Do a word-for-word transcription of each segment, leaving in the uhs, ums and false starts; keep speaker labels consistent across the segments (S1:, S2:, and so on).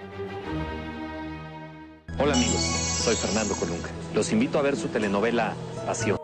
S1: Hola amigos, soy Fernando Colunga. Los invito a ver su telenovela Pasión.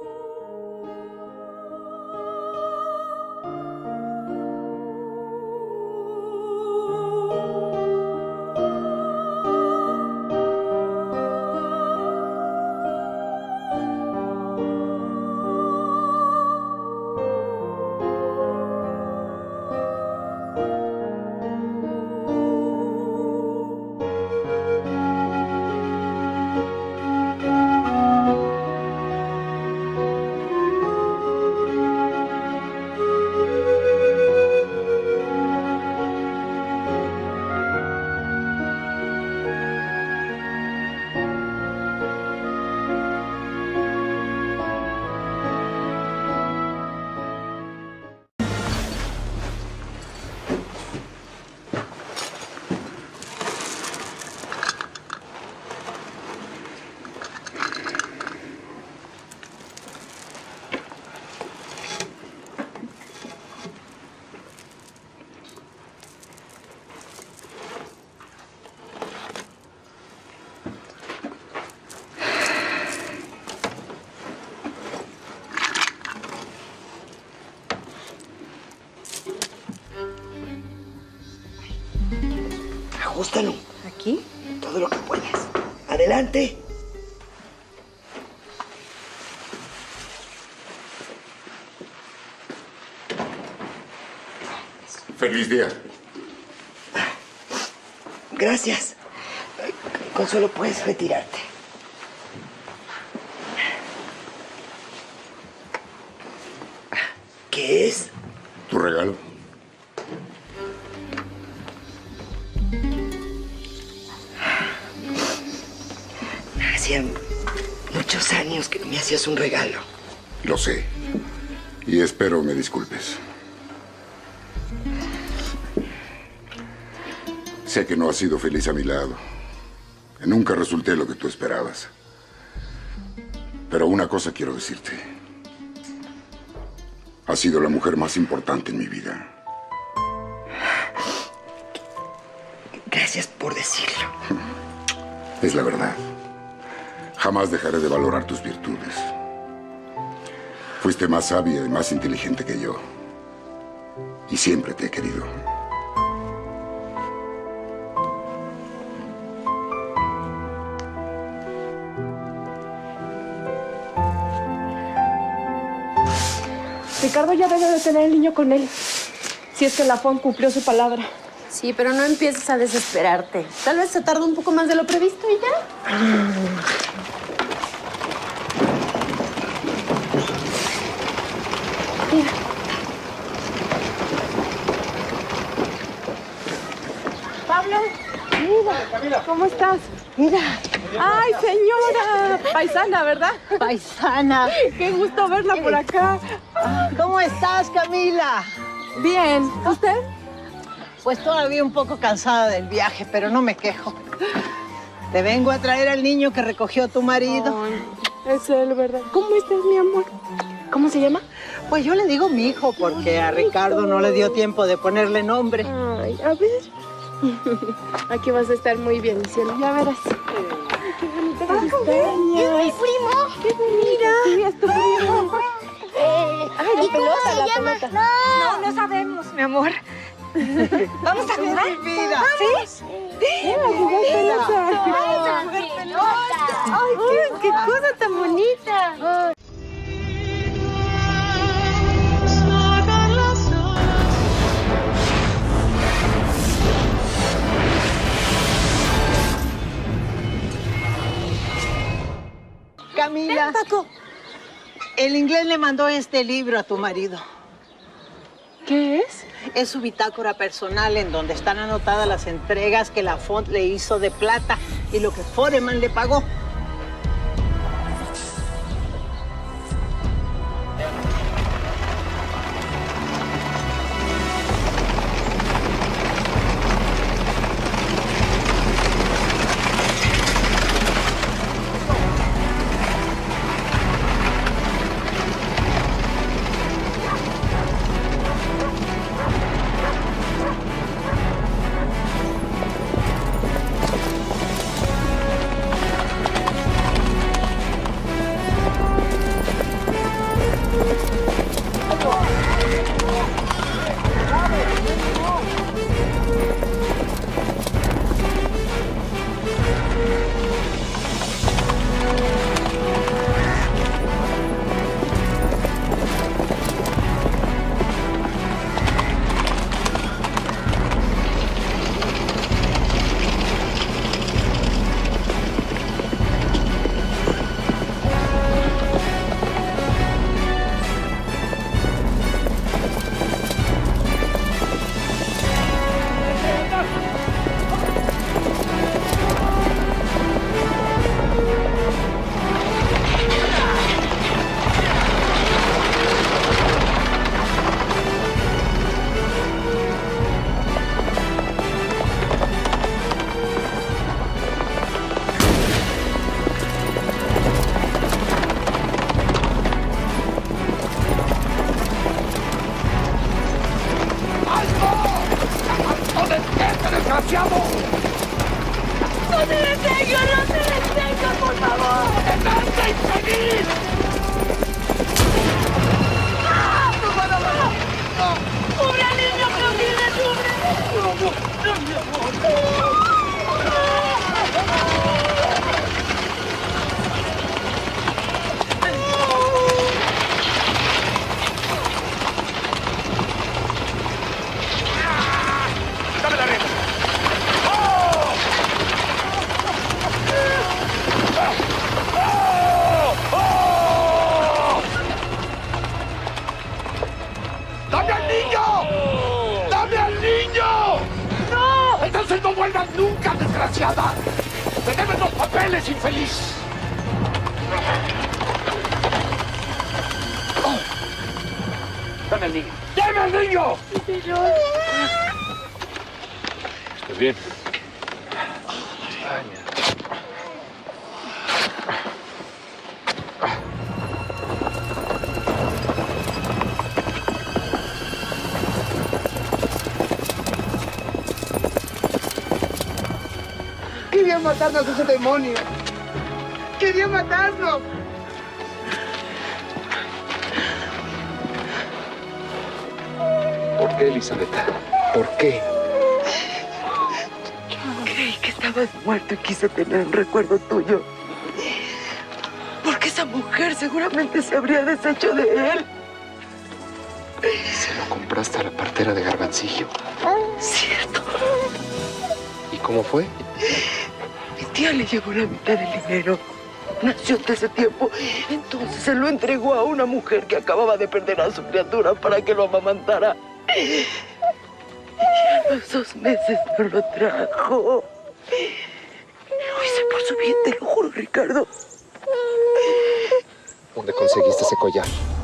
S2: Ajústalo.
S3: ¿Aquí?
S2: Todo lo que puedas. Adelante.
S4: Feliz día.
S2: Gracias. Consuelo, puedes retirarte. ¿Qué es?
S4: ¿Tu regalo?
S2: Hacía muchos años que no me hacías un regalo.
S4: Lo sé. Y espero me disculpes. Sé que no has sido feliz a mi lado. Que nunca resulté lo que tú esperabas. Pero una cosa quiero decirte. Has sido la mujer más importante en mi vida.
S2: Gracias por decirlo.
S4: Es la verdad. Jamás dejaré de valorar tus virtudes. Fuiste más sabia y más inteligente que yo. Y siempre te he querido.
S5: Ricardo ya debe de tener el niño con él. Si es que Lafont cumplió su palabra.
S3: Sí, pero no empieces a desesperarte. Tal vez se tarda un poco más de lo previsto y ya.
S5: Mira. Pablo, mira, ¿cómo estás?
S3: Mira.
S5: ¡Ay, señora! Paisana, ¿verdad?
S3: Paisana.
S5: ¡Qué gusto verla por acá!
S6: ¿Cómo estás, Camila?
S5: Bien. ¿Usted?
S6: Pues todavía un poco cansada del viaje, pero no me quejo. Te vengo a traer al niño que recogió tu marido.
S5: Ay, es él, ¿verdad? ¿Cómo estás, mi amor? ¿Cómo se llama?
S6: Pues yo le digo mi hijo porque a Ricardo no le dio tiempo de ponerle nombre.
S5: Ay, a ver. Aquí vas a estar muy bien, cielo. Ya verás. Ay, qué bonita pestañas.
S7: ¡Es mi primo!
S5: ¡Qué bonita! Sí, es tu primo.
S7: Eh,
S5: Ay, la
S7: ¿Y cómo
S5: pelota,
S7: se
S5: la
S7: llama?
S5: pelota.
S7: No,
S3: No, no sabemos, mi amor.
S6: ¿Vamos a jugar? Vida.
S5: ¿Sí? Ven a jugar pelota.
S7: Vamos a jugar pelota.
S5: Ay, qué, qué cosa tan bonita.
S6: Camila.
S3: Paco.
S6: El inglés le mandó este libro a tu marido.
S5: ¿Qué es?
S6: Es su bitácora personal en donde están anotadas las entregas que Lafont le hizo de plata y lo que Foreman le pagó.
S8: desgraciado!
S7: ¡No te detengo, no te detengo, por favor!
S8: ¡Detente, infeliz!
S7: ¡Ah! ¡No, no, no! ¡No! ¡Pobre niño, Clotilde, sufre! ¡No, no, no, mi amor!
S8: ¡Dame la rienda! ¡Dame al niño! ¡Dame al niño! ¡No! ¡Entonces no vuelvas nunca, desgraciada! ¡Te deben los papeles, infeliz! Oh. ¡Dame al niño! ¡Dame al niño!
S7: Señor.
S1: ¿Estás bien?
S2: Quería matarnos ese demonio. Quería matarnos.
S1: ¿Por qué, Elizabeth? ¿Por qué?
S2: Creí que estabas muerto y quise tener un recuerdo tuyo. Porque esa mujer seguramente se habría deshecho de él.
S1: Se lo compraste a la partera de Garbancillo.
S2: Cierto.
S1: ¿Y cómo fue?
S2: Mi tía le llevó la mitad del dinero. Nació antes de tiempo. Entonces se lo entregó a una mujer que acababa de perder a su criatura para que lo amamantara. Y a los dos meses no lo trajo. Lo hice por su bien, te lo juro, Ricardo.
S1: ¿Dónde conseguiste ese collar?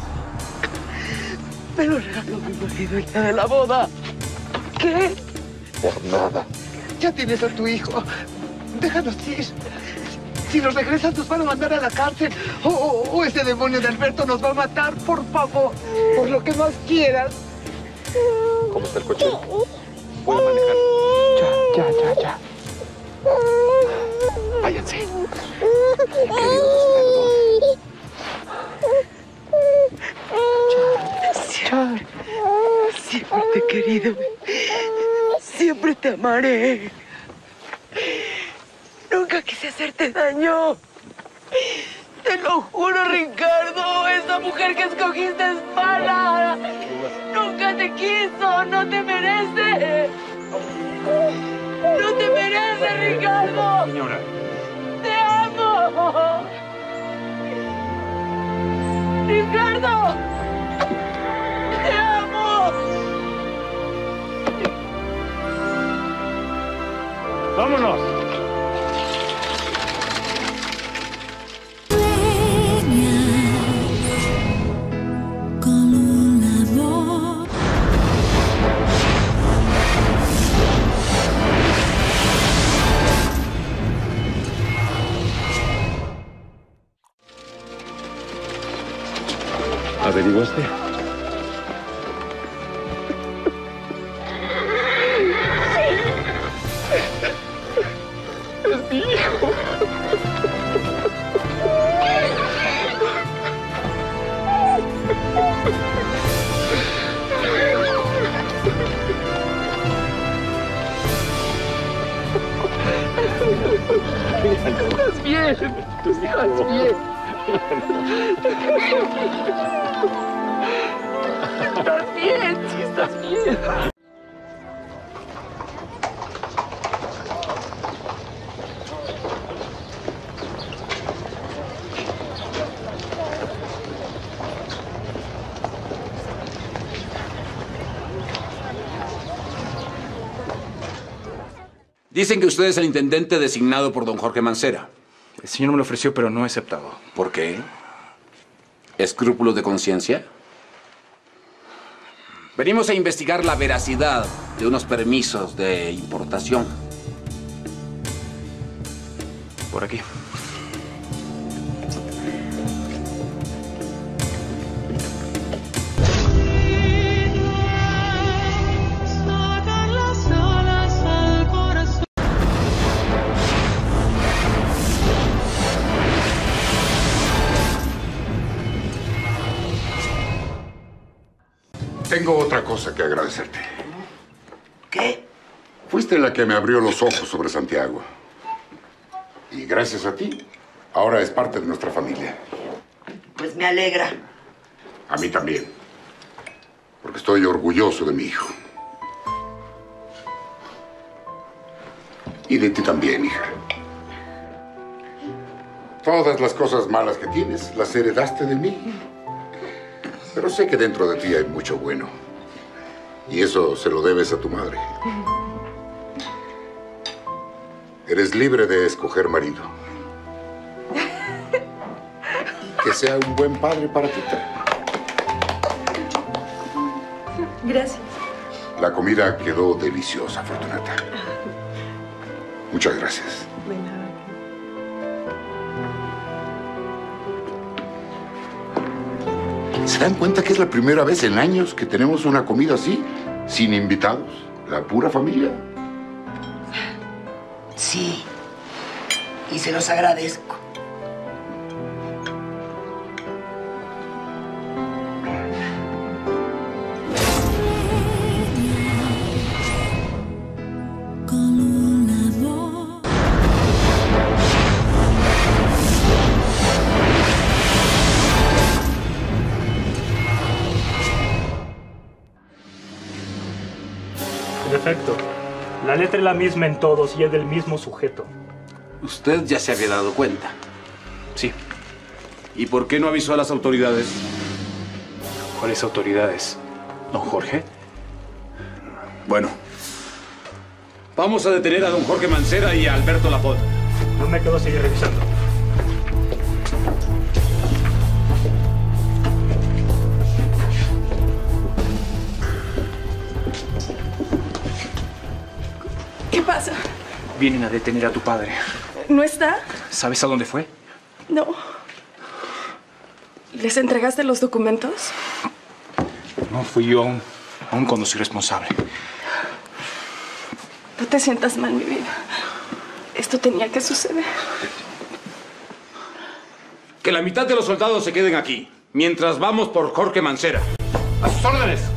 S2: Me lo regaló mi marido el día de la boda. ¿Por qué?
S1: Por nada.
S2: Ya tienes a tu hijo. Déjanos ir. Si nos regresas nos van a mandar a la cárcel. O, o, o ese demonio de Alberto nos va a matar, por favor. Por lo que más quieras.
S1: ¿Cómo está el coche? Puedo manejar. Ya, ya, ya, ya. Váyanse. Queridos,
S2: Siempre, siempre te he querido. Siempre te amaré. Nunca quise hacerte daño. Te lo juro, Ricardo. Esa mujer que escogiste es mala. Nunca te quiso. No te merece. No te merece, Ricardo.
S8: Señora.
S2: Te amo. Ricardo. Te amo.
S8: ¡Vámonos!
S1: ¿Averiguaste?
S8: ¡Es mi hijo! ¡Estás bien! ¡Estás bien! ¡Estás bien! ¡Sí, estás bien!
S9: Dicen que usted es el intendente designado por don Jorge Mancera.
S10: El señor me lo ofreció, pero no he aceptado.
S9: ¿Por qué? ¿Escrúpulos de conciencia? Venimos a investigar la veracidad de unos permisos de importación.
S10: Por aquí.
S7: Sacar las alas al
S4: Tengo otra cosa que agradecerte.
S2: ¿Qué?
S4: Fuiste la que me abrió los ojos sobre Santiago. Y gracias a ti, ahora es parte de nuestra familia.
S2: Pues me alegra.
S4: A mí también. Porque estoy orgulloso de mi hijo. Y de ti también, hija. Todas las cosas malas que tienes las heredaste de mí. Pero sé que dentro de ti hay mucho bueno. Y eso se lo debes a tu madre. Eres libre de escoger marido. Que sea un buen padre para ti.
S3: Gracias.
S4: La comida quedó deliciosa, Fortunata. Muchas gracias.
S3: De nada.
S4: ¿Se dan cuenta que es la primera vez en años que tenemos una comida así, sin invitados? La pura familia.
S2: Sí. Y se los agradezco.
S11: En efecto, la letra es la misma en todos y es del mismo sujeto.
S9: Usted ya se había dado cuenta.
S10: Sí.
S9: ¿Y por qué no avisó a las autoridades?
S10: ¿Cuáles autoridades, don Jorge?
S9: Bueno, vamos a detener a don Jorge Mancera y a Alberto Lafont.
S11: No me quedo a seguir revisando.
S5: ¿Qué pasa?
S10: Vienen a detener a tu padre.
S5: ¿No está?
S10: ¿Sabes a dónde fue?
S5: No. ¿Les entregaste los documentos?
S10: No, fui yo aún, aún cuando soy responsable.
S5: No te sientas mal, mi vida. Esto tenía que suceder.
S9: Que la mitad de los soldados se queden aquí, mientras vamos por Jorge Mancera. ¡A sus órdenes!